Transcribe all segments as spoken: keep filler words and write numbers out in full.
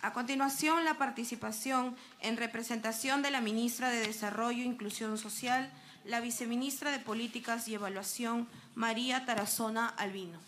A continuación, la participación en representación de la Ministra de Desarrollo e Inclusión Social, la Viceministra de Políticas y Evaluación, María Tarazona Albino.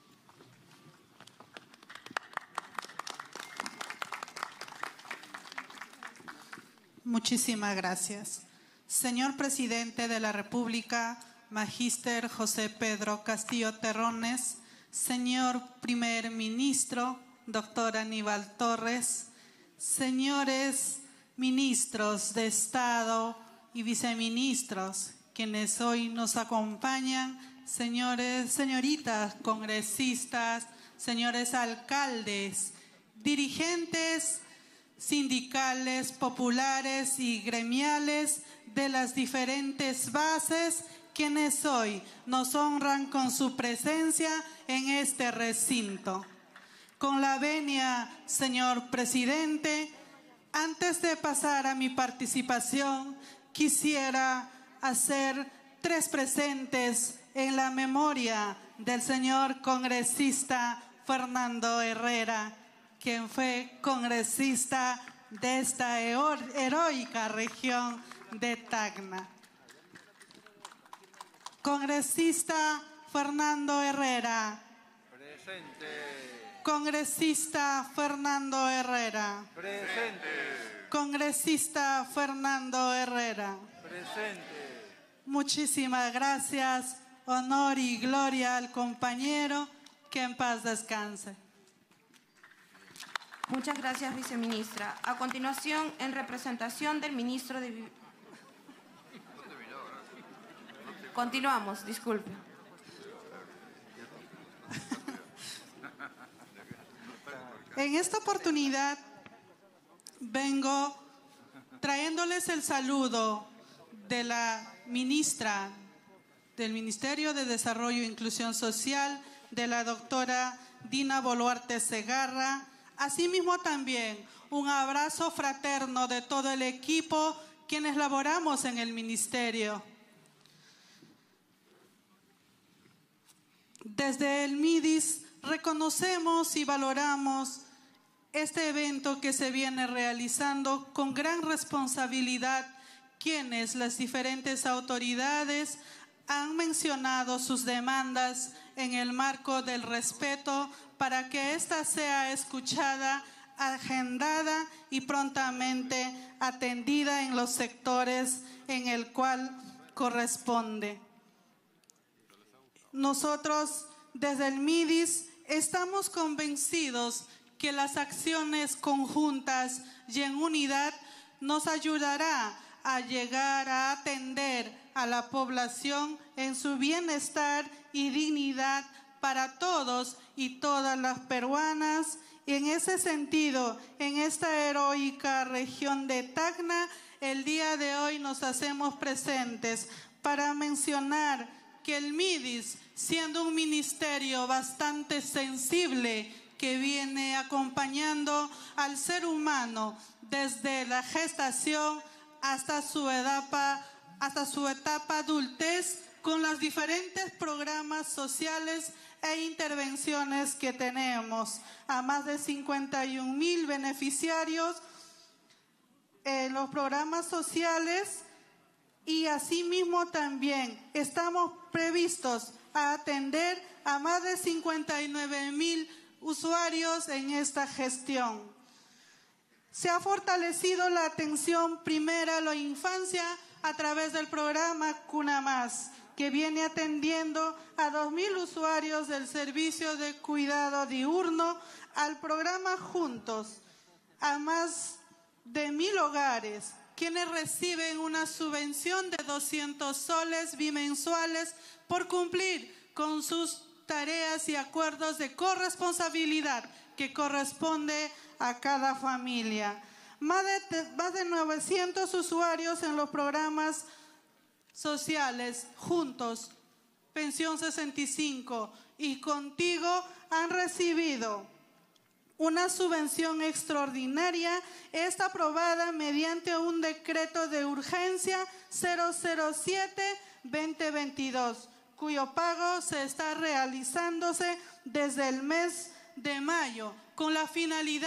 Muchísimas gracias. Señor Presidente de la República, Magíster José Pedro Castillo Terrones, señor Primer Ministro, doctor Aníbal Torres, señores ministros de Estado y viceministros, quienes hoy nos acompañan, señores, señoritas congresistas, señores alcaldes, dirigentes sindicales, populares y gremiales de las diferentes bases, quienes hoy nos honran con su presencia en este recinto. Con la venia, señor presidente, antes de pasar a mi participación, quisiera hacer tres presentes en la memoria del señor congresista Fernando Herrera, quien fue congresista de esta heroica región de Tacna. Congresista Fernando Herrera. Presente. Congresista Fernando Herrera. Presente. Congresista Fernando Herrera. Presente. Muchísimas gracias. Honor y gloria al compañero. Que en paz descanse. Muchas gracias, viceministra. A continuación, en representación del ministro de... Continuamos, disculpe. En esta oportunidad vengo trayéndoles el saludo de la ministra del Ministerio de Desarrollo e Inclusión Social, de la doctora Dina Boluarte Segarra. Asimismo también un abrazo fraterno de todo el equipo quienes laboramos en el ministerio. Desde el MIDIS reconocemos y valoramos este evento que se viene realizando con gran responsabilidad, quienes las diferentes autoridades han mencionado sus demandas en el marco del respeto para que ésta sea escuchada, agendada y prontamente atendida en los sectores en el cual corresponde. Nosotros desde el MIDIS estamos convencidos que las acciones conjuntas y en unidad nos ayudará a llegar a atender a la población en su bienestar y dignidad para todos y todas las peruanas. Y en ese sentido, en esta heroica región de Tacna, el día de hoy nos hacemos presentes para mencionar que el MIDIS, siendo un ministerio bastante sensible que viene acompañando al ser humano desde la gestación hasta su etapa, hasta su etapa adultez, con los diferentes programas sociales e intervenciones que tenemos, a más de cincuenta y un mil beneficiarios en los programas sociales, y asimismo también estamos previstos a atender a más de cincuenta y nueve mil usuarios en esta gestión. Se ha fortalecido la atención primera a la infancia a través del programa Cuna Más, que viene atendiendo a dos mil usuarios del servicio de cuidado diurno, al programa Juntos, a más de mil hogares, quienes reciben una subvención de doscientos soles bimensuales por cumplir con sus tareas y acuerdos de corresponsabilidad que corresponde a cada familia. Más de, más de novecientos usuarios en los programas sociales Juntos, Pensión sesenta y cinco y Contigo han recibido una subvención extraordinaria, esta aprobada mediante un decreto de urgencia cero cero siete barra dos mil veintidós, cuyo pago se está realizándose desde el mes de mayo, con la finalidad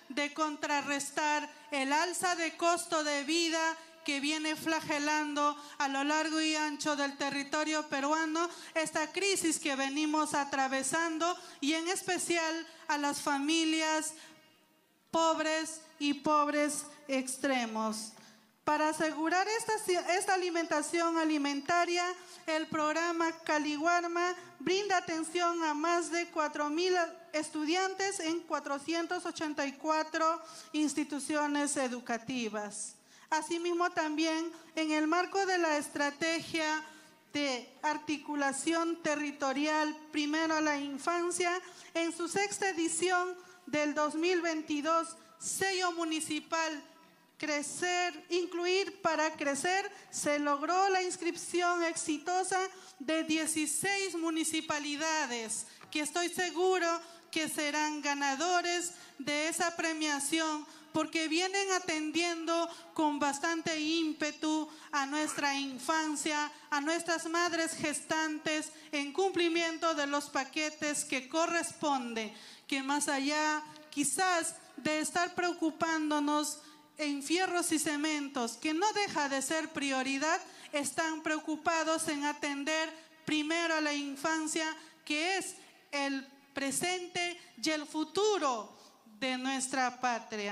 de contrarrestar el alza de costo de vida que viene flagelando a lo largo y ancho del territorio peruano, esta crisis que venimos atravesando, y en especial a las familias pobres y pobres extremos. Para asegurar esta, esta alimentación alimentaria, el programa Caliwarma brinda atención a más de cuatro mil estudiantes en cuatrocientas ochenta y cuatro instituciones educativas. Asimismo, también en el marco de la estrategia de articulación territorial Primero a la Infancia, en su sexta edición del dos mil veintidós, sello municipal Crecer, Incluir para Crecer, se logró la inscripción exitosa de dieciséis municipalidades, que estoy seguro que serán ganadores de esa premiación, porque vienen atendiendo con bastante ímpetu a nuestra infancia, a nuestras madres gestantes, en cumplimiento de los paquetes que corresponde, que más allá quizás de estar preocupándonos en fierros y cementos, que no deja de ser prioridad, están preocupados en atender primero a la infancia, que es el presente y el futuro de nuestra patria.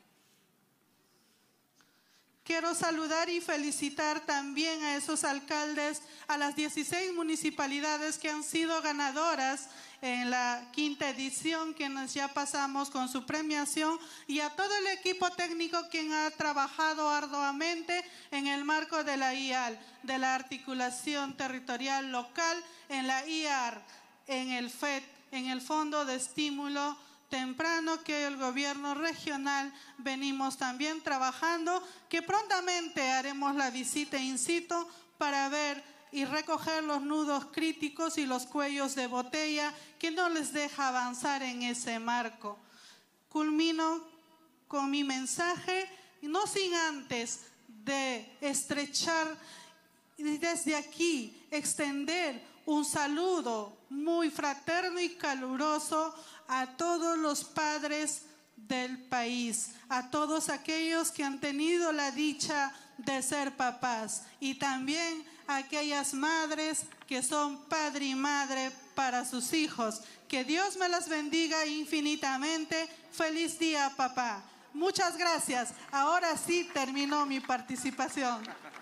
Quiero saludar y felicitar también a esos alcaldes, a las dieciséis municipalidades que han sido ganadoras en la quinta edición, quienes ya pasamos con su premiación, y a todo el equipo técnico quien ha trabajado arduamente en el marco de la I A L, de la articulación territorial local, en la I A R, en el F E D, en el Fondo de Estímulo Temprano, que el gobierno regional venimos también trabajando, que prontamente haremos la visita in situ para ver y recoger los nudos críticos y los cuellos de botella que no les deja avanzar en ese marco. Culmino con mi mensaje, no sin antes de estrechar y desde aquí extender un saludo muy fraterno y caluroso a todos los padres del país, a todos aquellos que han tenido la dicha de ser papás, y también a aquellas madres que son padre y madre para sus hijos. Que Dios me las bendiga infinitamente. Feliz día, papá. Muchas gracias. Ahora sí terminó mi participación.